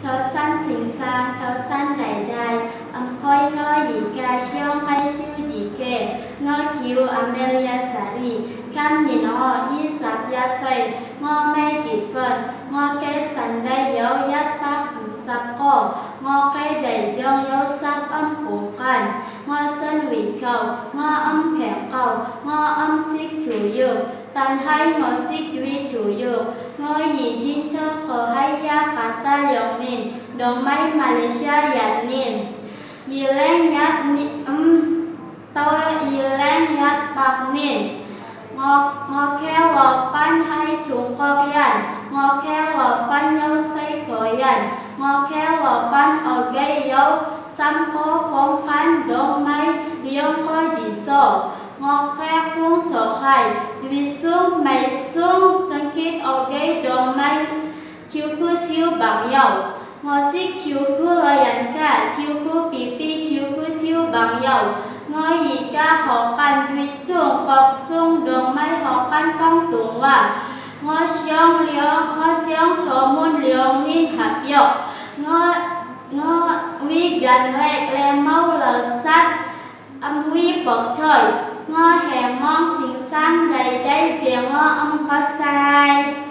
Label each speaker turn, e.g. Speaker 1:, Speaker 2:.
Speaker 1: cho sanh sinh sang cho sanh đại đại khôi ngôi gì ca siêu hay siêu gì kê ngôi kiều Amelia Sari cam nhìn họ y sạp ya xoay ngô mê kịp phần ngô kê sanh đầy dấu yết bác sắp cổ ngô cây đầy trong dấu sắp âm khủng cảnh ngô sân vị cầu ngô âm kẹo cầu ngô âm xích chủ dược tàn hay ngô xích duy chủ dược ngô gì chín cho khổ hay ya cả ta liệu nín đồng máy Malaysia yad nín y lên nhát tôi y lên nhát bạc nín ngô khéo lọ pan hay chúng cọp yan ngô khéo lọ pan nhau xây cổ yan ngô khéo lọ pan ở gây dấu xăm cô phong pan đồng máy liông coi chỉ số ngô khéo cũng chỗ hay duy xuống mày xuống chân kít ở gây đồng máy chiếu cứ siêu bằng nhau ngô xích chiếu cứ lời ảnh cả chiếu cứ bì bì chiếu cứ siêu bằng nhau ngôi gì ca họ can duy chung bọc sung đồng máy họ can công tụng và ngôi xiong cho môn liều min hạt dọc ngôi vi gần lệch lè mau lờ sát vi bọc trời ngôi hè mong xinh sang đầy đầy chèo ngôi âm có sai